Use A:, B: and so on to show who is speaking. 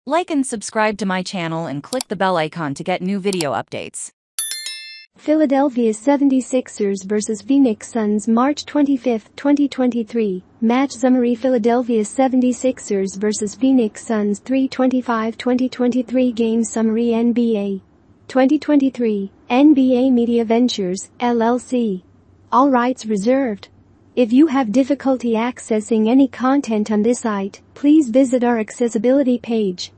A: Like and subscribe to my channel and click the bell icon to get new video updates.
B: Philadelphia 76ers vs Phoenix Suns March 25, 2023. Match summary. Philadelphia 76ers vs Phoenix Suns 3/25/2023 game summary. NBA 2023 NBA Media Ventures, LLC. All rights reserved. If you have difficulty accessing any content on this site, please visit our accessibility page.